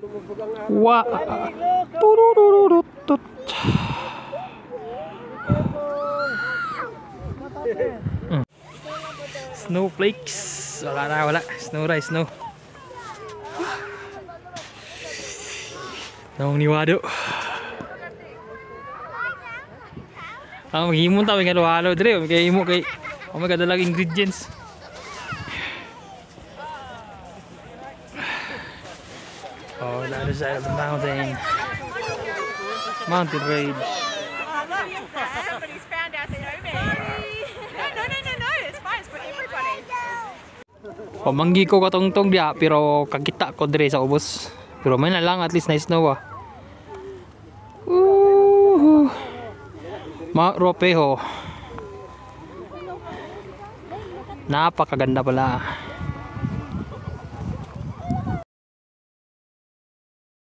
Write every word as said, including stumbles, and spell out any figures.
Wa. Turururutut. Hmm. Snowflakes. Wala na, wala. Snow rice, snow. Nang niwado. Ang maghimon ta, may halo-halo dire, may himo kay oh my god, dalag ingredients. Oh, the other side of the mountain. Mountain range. Somebody's found our snowman. No, no, no, no, no. It's fine. It's for everybody. Pamanggi ko katong-tong dia, pero kakita ko dire sa ubos. Pero may na lang, at least na snow ah. Woohoo! Mount Ropeho. Napakaganda pala.